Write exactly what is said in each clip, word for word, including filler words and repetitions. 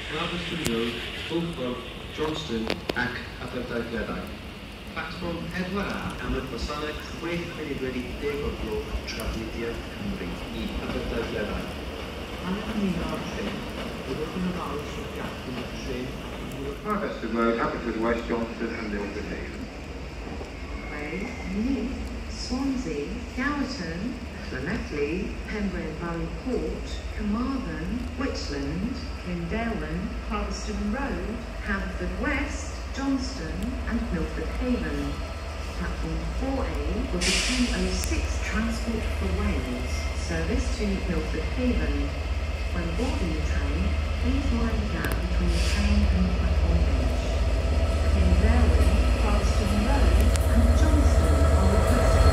Galveston Road, Bullfrog, Johnston ac Aberdaugleddau. Platfform pedwar A am y gwasanaeth chwech munud wedi deg o'r gloch trafnidiaeth Cymru i Aberdaugleddau. Hanner yn un o'r tren, byddwch yn ofalus o'r gallwn o'r tren. Harvester Road, Haverford West, Johnston and Milford Haven. Way, Neath, Swansea, Gowerton, Llanelli, Pembrey Valley Port, Carmarthen, Whitland, Clydelen, Harveston Road, Haverford West, Johnston and Milford Haven. Platform four A will be two oh six Transport for Wales, service to Milford Haven. When boarding the train, please mind the gap between the train and the platform edge. Clydelen, Harveston Road and Johnston are requested.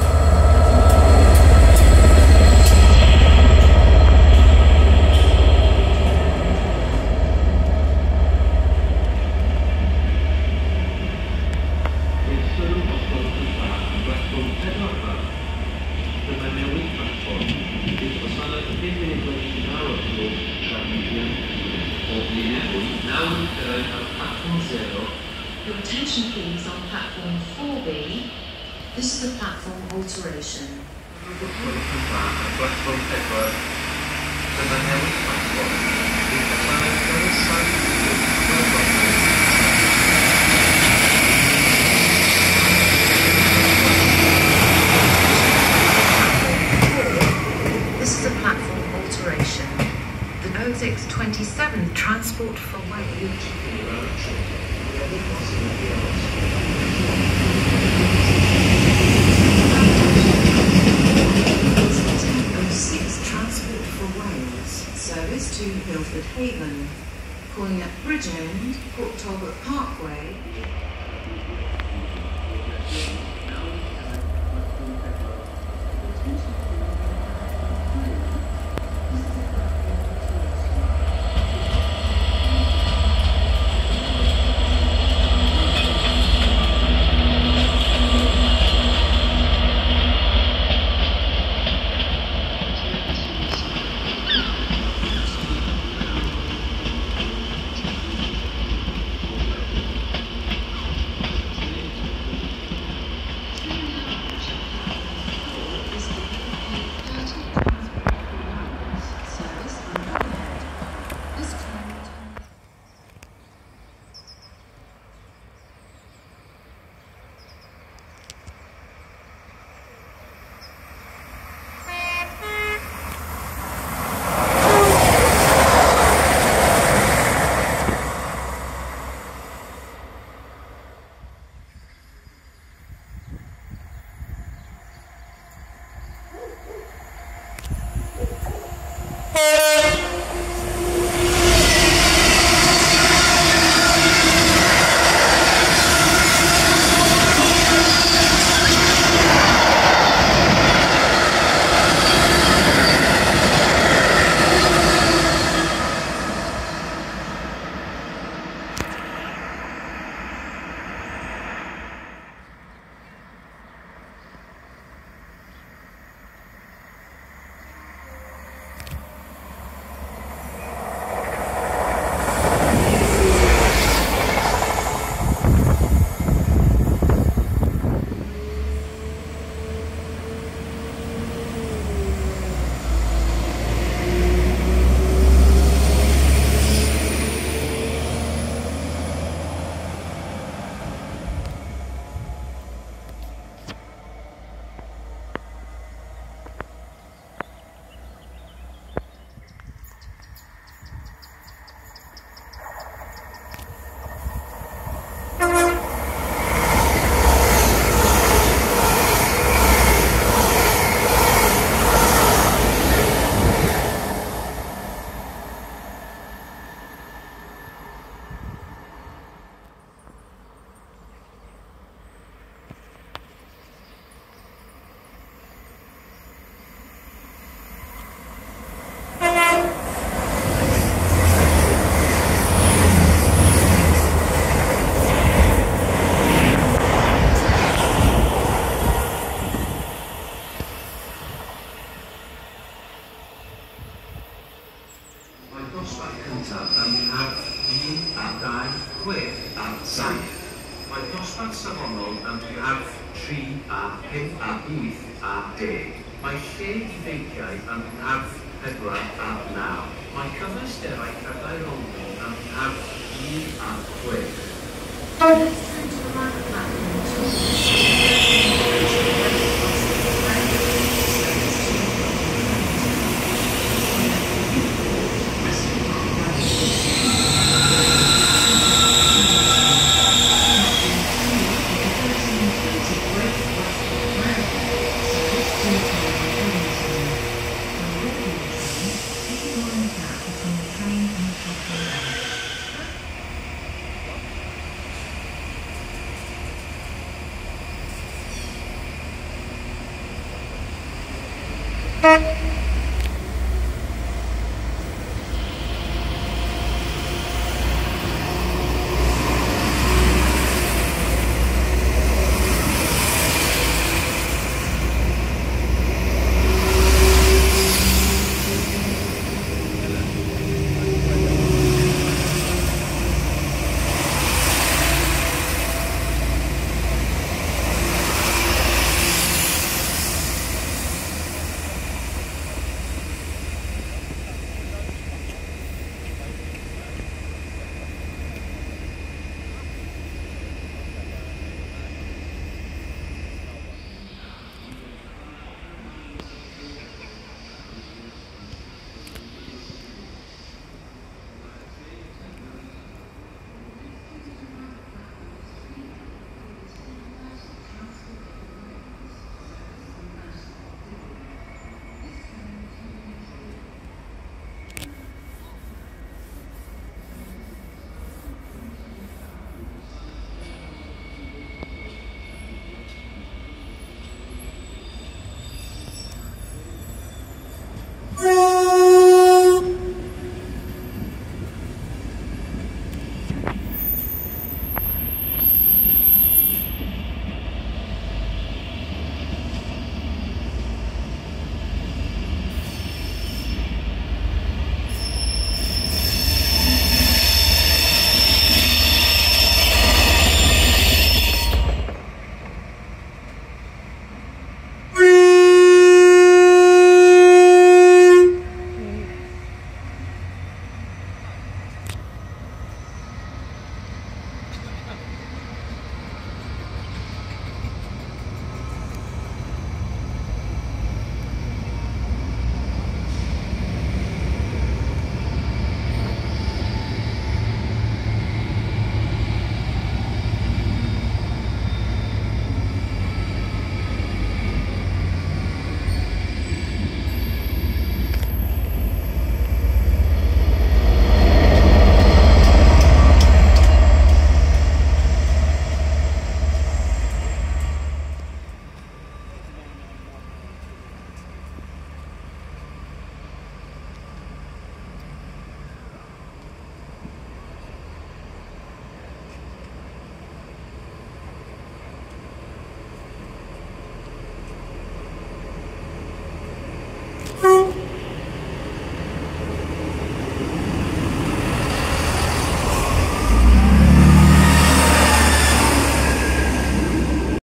Your attention please on platform four B. This is a platform alteration. Platform pedwar. Dyma newid platform. Bydd gwasanaeth gyda'r saith This is a platform alteration. The oh six twenty-seven Transport for Wales. oh six Transport for Wales, service to Milford Haven, calling at Bridgend, Port Talbot Parkway. Mae dosbarth cyntaf yn rhaf un a dau, chwech a saith. Mae dosbarth safonol yn rhaf tri a pump a wyth a deg. Mae lle i feigiau yn rhaf pedwar a naw. Mae cyfleusterau cadair olwyn yn rhaf un a chwech. Let's turn to the right platform.